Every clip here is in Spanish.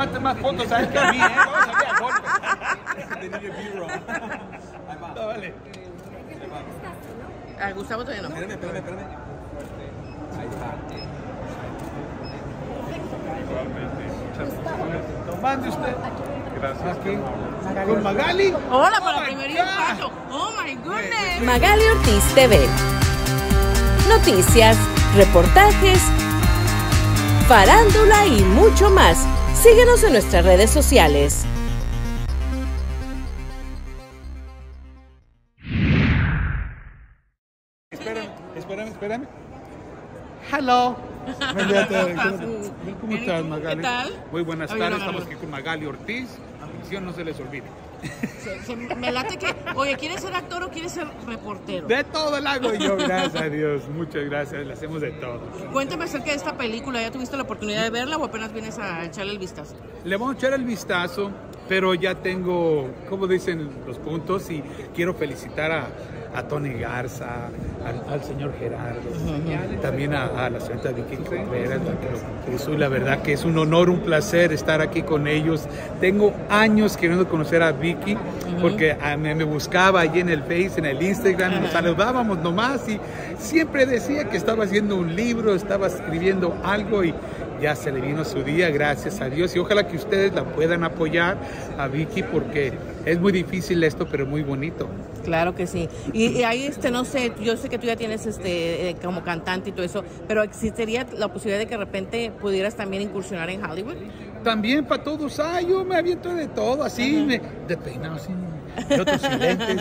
Mate más fotos a él que a mí, vamos a ver a golpe. No, vale. A Gustavo todavía no. Espérame. Ahí está. Mande usted. Gracias. Aquí. Con Magali. Hola, para el primer impacto. Oh my goodness. Magali Ortiz TV. Noticias, reportajes, farándula y mucho más. Síguenos en nuestras redes sociales. Espérame. Hello. ¿Cómo estás, Magali? ¿Qué tal? Muy buenas tardes. Estamos aquí con Magali Ortiz. Atención, no se les olvide. Me late que, oye, ¿quieres ser actor o quieres ser reportero? De todo el hago yo, gracias a Dios. Muchas gracias, le hacemos de todo. Cuéntame acerca de esta película. ¿Ya tuviste la oportunidad de verla o apenas vienes a echarle el vistazo? Le vamos a echar el vistazo, pero ya tengo, como dicen, los puntos y quiero felicitar a Tony Garza, al señor Gerardo, también a la señorita Vicky Contreras, la verdad que es un honor, un placer estar aquí con ellos. Tengo años queriendo conocer a Vicky, porque me buscaba allí en el Face, en el Instagram, nos saludábamos nomás y siempre decía que estaba haciendo un libro, estaba escribiendo algo y ya se le vino su día, gracias a Dios, y ojalá que ustedes la puedan apoyar a Vicky porque es muy difícil esto, pero muy bonito. Claro que sí. Y ahí, no sé, yo sé que tú ya tienes como cantante y todo eso, pero ¿existiría la posibilidad de que de repente pudieras también incursionar en Hollywood? También para todos, yo me aviento de todo, así, de peinado, así, de otros lentes,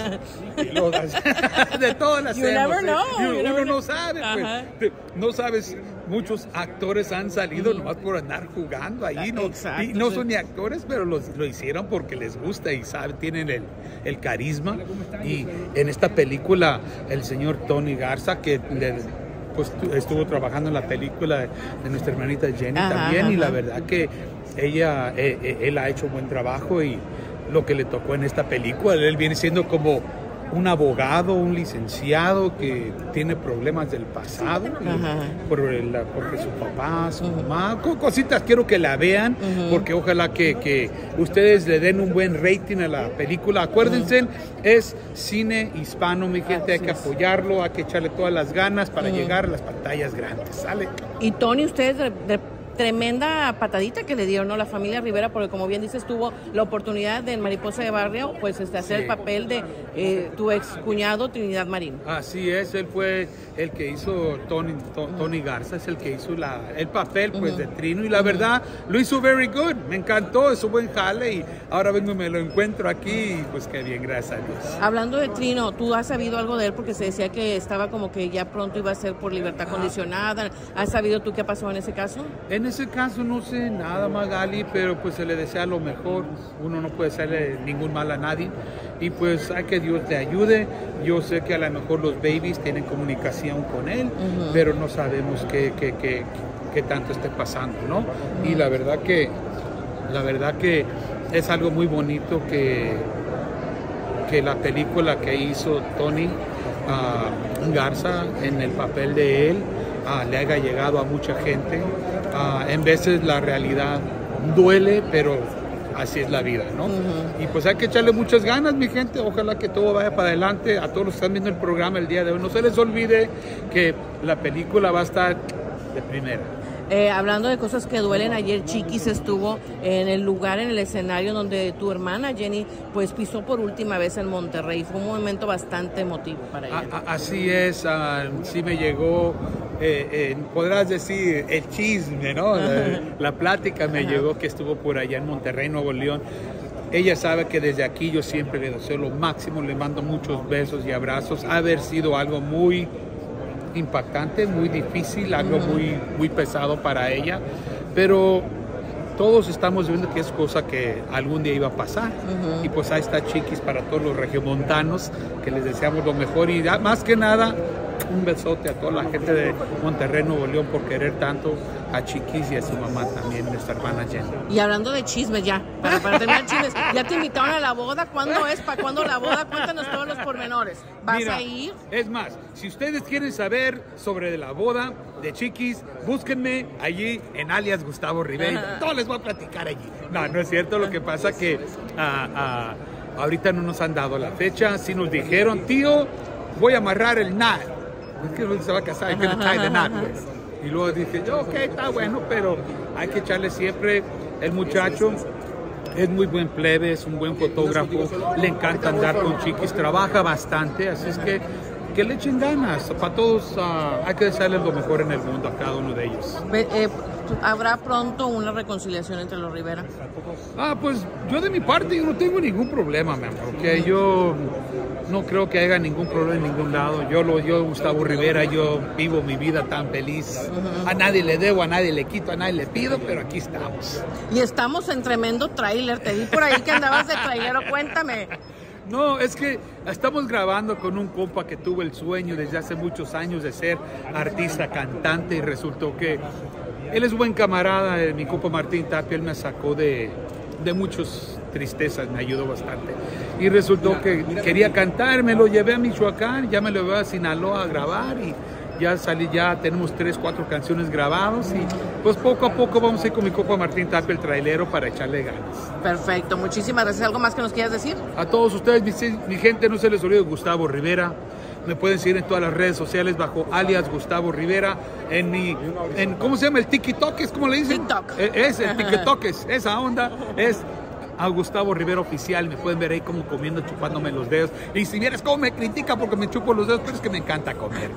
de todas las uno no sabe, pues, no sabes, muchos actores han salido nomás por andar jugando ahí, Exacto, y no son ni actores, pero lo hicieron porque les gusta y saben, tienen el carisma. Y en esta película, el señor Tony Garza, que pues estuvo trabajando en la película de nuestra hermanita Jenny también, y la verdad que él ha hecho un buen trabajo y lo que le tocó en esta película, él viene siendo como un abogado, un licenciado que tiene problemas del pasado porque su papá, su mamá, cositas quiero que la vean porque ojalá que ustedes le den un buen rating a la película. Acuérdense, es cine hispano, mi gente, hay que apoyarlo, hay que echarle todas las ganas para llegar a las pantallas grandes, ¿sale? Y Tony, ustedes tremenda patadita que le dieron, ¿no? La familia Rivera, porque como bien dices, tuvo la oportunidad de en Mariposa de Barrio, pues hacer el papel de tu ex cuñado Trinidad Marín. Así es, él fue el que hizo Tony Garza, es el que hizo el papel pues de Trino y la verdad lo hizo very good, me encantó, es un buen jale y ahora vengo y me lo encuentro aquí y pues qué bien, gracias a Dios. Hablando de Trino, ¿tú has sabido algo de él? Porque se decía que estaba como que ya pronto iba a ser por libertad condicionada. ¿Has sabido tú qué pasó en ese caso? En ese caso no sé nada, Magali, pero pues se le desea lo mejor. Uno no puede hacerle ningún mal a nadie y pues hay que Dios te ayude. Yo sé que a lo mejor los babies tienen comunicación con él, pero no sabemos qué tanto esté pasando, ¿no? Y la verdad que es algo muy bonito que la película que hizo Tony Garza en el papel de él le haya llegado a mucha gente. En veces la realidad duele, pero así es la vida, ¿no? Y pues hay que echarle muchas ganas, mi gente. Ojalá que todo vaya para adelante. A todos los que están viendo el programa el día de hoy, no se les olvide que la película va a estar de primera. Hablando de cosas que duelen, ayer Chiquis estuvo en el lugar, en el escenario donde tu hermana Jenny pues pisó por última vez en Monterrey. Fue un momento bastante emotivo para ella. Así es, sí me llegó, podrás decir, el chisme, ¿no? La plática me llegó que estuvo por allá en Monterrey, Nuevo León. Ella sabe que desde aquí yo siempre le deseo lo máximo, le mando muchos besos y abrazos. Ha haber sido algo muy impactante, muy difícil, algo muy pesado para ella, pero todos estamos viendo que es cosa que algún día iba a pasar y pues ahí está Chiquis para todos los regiomontanos que les deseamos lo mejor y más que nada un besote a toda la gente de Monterrey, Nuevo León, por querer tanto a Chiquis y a su mamá también, nuestra hermana Jenny. Y hablando de chismes ya, para terminar chismes, ya te invitaron a la boda. ¿Cuándo es? ¿Para cuándo la boda? Cuéntanos todos los pormenores. ¿Vas a ir? Es más, si ustedes quieren saber sobre la boda de Chiquis, búsquenme allí en alias Gustavo Rivera. Todo les voy a platicar allí. No, no es cierto. Lo que pasa que ahorita no nos han dado la fecha. Sí nos dijeron, tío, voy a amarrar el knot. Es que no se va a casar, hay que tie the knot. Y luego dije yo, ok, está bueno, pero hay que echarle siempre. El muchacho es muy buen plebe, es un buen fotógrafo, le encanta andar con Chiquis, trabaja bastante, así es que le echen ganas. Para todos hay que desearles lo mejor en el mundo a cada uno de ellos. ¿Habrá pronto una reconciliación entre los Rivera? Pues yo de mi parte yo no tengo ningún problema, mi amor, porque yo no creo que haya ningún problema en ningún lado. Yo Gustavo Rivera, yo vivo mi vida tan feliz. A nadie le debo, a nadie le quito, a nadie le pido, pero aquí estamos. Y estamos en tremendo tráiler. Te vi por ahí que andabas de trailero, cuéntame. No, es que estamos grabando con un compa que tuvo el sueño desde hace muchos años de ser artista, cantante, y resultó que él es buen camarada. Mi compa Martín Tapia, él me sacó de muchas tristezas, me ayudó bastante. Y resultó que quería cantar, me lo llevé a Michoacán, ya me lo llevé a Sinaloa a grabar y ya salí, ya tenemos 3, 4 canciones grabadas y pues poco a poco vamos a ir con mi compa Martín Tapia, el trailero, para echarle ganas. Perfecto, muchísimas gracias. ¿Algo más que nos quieras decir? A todos ustedes, mi gente, no se les olvide Gustavo Rivera. Me pueden seguir en todas las redes sociales bajo alias Gustavo Rivera. En ¿cómo se llama? El TikTok, ¿es como le dicen? TikTok. Es el TikTok, esa onda es a Gustavo Rivera Oficial. Me pueden ver ahí como comiendo, chupándome los dedos. Y si vieras cómo me critica porque me chupo los dedos, pero es que me encanta comer.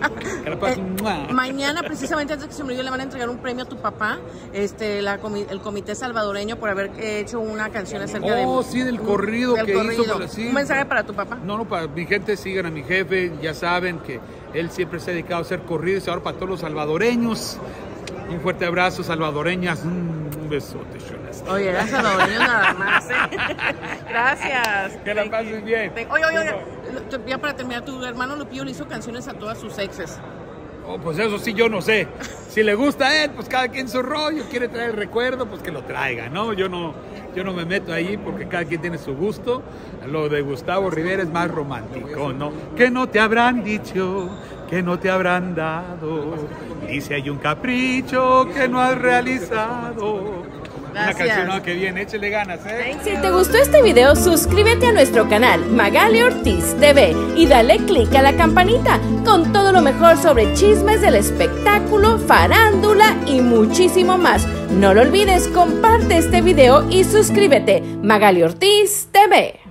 Mañana, precisamente antes de que se me olvide, le van a entregar un premio a tu papá, el Comité Salvadoreño, por haber hecho una canción acerca sí, del corrido que hizo. Sí. Un mensaje para tu papá. No, para mi gente, sigan a mi jefe. Ya saben que él siempre se ha dedicado a hacer corridos. Ahora para todos los salvadoreños, un fuerte abrazo, salvadoreñas. Un besote, chulas. Oye, era salvadoreño nada más, ¿eh? Gracias. Que la pases bien. Oye, ya para terminar, tu hermano Lupillo le hizo canciones a todas sus exes. Pues eso sí, yo no sé. Si le gusta a él, pues cada quien su rollo. Quiere traer el recuerdo, pues que lo traiga, ¿no? Yo no me meto ahí porque cada quien tiene su gusto. Lo de Gustavo Rivera es más romántico, ¿no? Que no te habrán dicho, que no te habrán dado. Y si hay un capricho que no has realizado. Gracias. Una canción que bien, échale ganas, ¿eh? Si te gustó este video, suscríbete a nuestro canal Magali Ortiz TV y dale click a la campanita con todo lo mejor sobre chismes del espectáculo, farándula y muchísimo más. No lo olvides, comparte este video y suscríbete. Magali Ortiz TV.